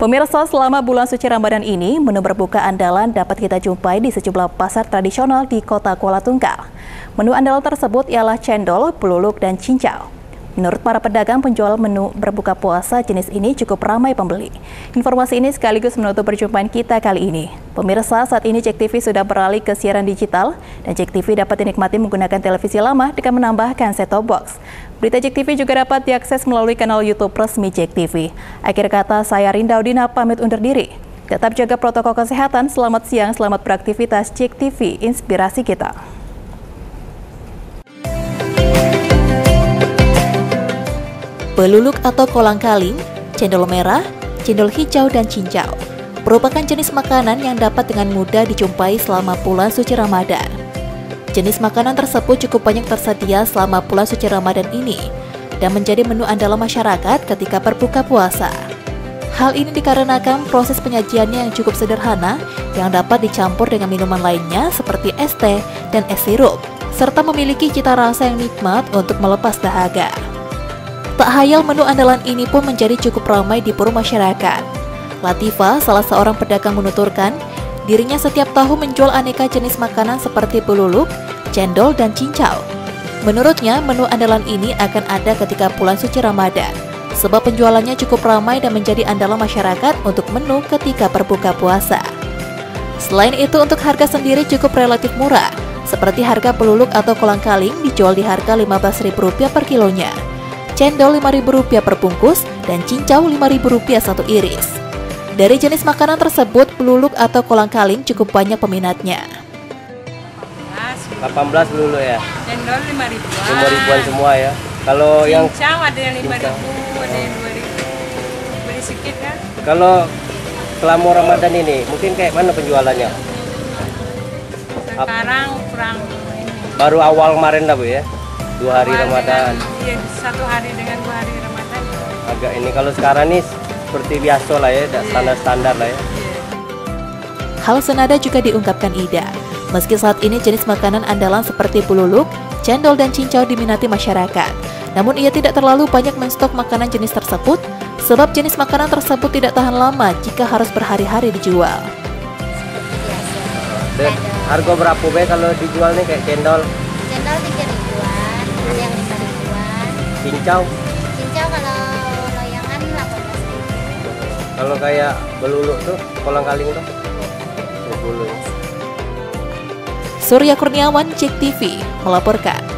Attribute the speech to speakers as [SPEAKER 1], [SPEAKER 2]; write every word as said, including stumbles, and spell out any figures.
[SPEAKER 1] Pemirsa, selama bulan suci Ramadan ini, menu berbuka andalan dapat kita jumpai di sejumlah pasar tradisional di kota Kuala Tunggal. Menu andalan tersebut ialah cendol, peluluk, dan cincau. Menurut para pedagang, penjual menu berbuka puasa jenis ini cukup ramai pembeli. Informasi ini sekaligus menutup perjumpaan kita kali ini. Pemirsa, saat ini Jek T V sudah beralih ke siaran digital, dan Jek T V dapat dinikmati menggunakan televisi lama dengan menambahkan set-top box. Berita Jek T V juga dapat diakses melalui kanal YouTube resmi Jek T V. Akhir kata, saya Rinda Udina pamit undur diri. Tetap jaga protokol kesehatan, selamat siang, selamat beraktivitas. Jek T V, inspirasi kita.
[SPEAKER 2] Peluluk atau kolang-kaling, cendol merah, cendol hijau, dan cincau merupakan jenis makanan yang dapat dengan mudah dijumpai selama bulan suci Ramadan. Jenis makanan tersebut cukup banyak tersedia selama bulan suci Ramadan ini dan menjadi menu andalan masyarakat ketika berbuka puasa. Hal ini dikarenakan proses penyajiannya yang cukup sederhana yang dapat dicampur dengan minuman lainnya seperti es teh dan es sirup, serta memiliki cita rasa yang nikmat untuk melepas dahaga. Tak hayal, menu andalan ini pun menjadi cukup ramai diburu masyarakat. Latifah, salah seorang pedagang, menuturkan dirinya setiap tahun menjual aneka jenis makanan seperti peluluk, cendol, dan cincau. Menurutnya, menu andalan ini akan ada ketika bulan suci Ramadan, sebab penjualannya cukup ramai dan menjadi andalan masyarakat untuk menu ketika berbuka puasa. Selain itu, untuk harga sendiri cukup relatif murah, seperti harga peluluk atau kolang-kaling dijual di harga lima belas ribu rupiah per kilonya, cendol lima ribu rupiah per bungkus, dan cincau lima ribu rupiah satu iris. Dari jenis makanan tersebut, peluluk atau kolang-kaling cukup banyak peminatnya.
[SPEAKER 3] delapan belas dulu ya.
[SPEAKER 4] Cendol lima ribuan.
[SPEAKER 3] lima ribuan semua ya. Kalau yang
[SPEAKER 4] cincau ada yang lima ribu, ada yang dua ribu. Beli sedikit kan?
[SPEAKER 3] Kalau selama Ramadan ini, mungkin kayak mana penjualannya?
[SPEAKER 4] Sekarang kurang ini.
[SPEAKER 3] Baru awal kemarin dah Bu ya. Dua hari
[SPEAKER 4] Awal
[SPEAKER 3] Ramadan.
[SPEAKER 4] Dengan, iya, satu hari dengan dua hari Ramadan.
[SPEAKER 3] Agak ini kalau sekarang nih seperti biasa lah ya, standar-standar lah ya.
[SPEAKER 2] Hal senada juga diungkapkan Ida. Meski saat ini jenis makanan andalan seperti peluluk, cendol, dan cincau diminati masyarakat, namun ia tidak terlalu banyak menstok makanan jenis tersebut, sebab jenis makanan tersebut tidak tahan lama jika harus berhari-hari dijual.
[SPEAKER 3] Dan harga berapa be kalau dijual nih kayak cendol?
[SPEAKER 5] Cendol tiga ribuan, ada yang lima ribuan.
[SPEAKER 3] Cincau?
[SPEAKER 5] Cincau kalau loyangan delapan belas ribu.
[SPEAKER 3] Kalau kayak beluluk tuh, kolang-kaling tuh? dua puluh.
[SPEAKER 2] Surya Kurniawan, Jek T V melaporkan.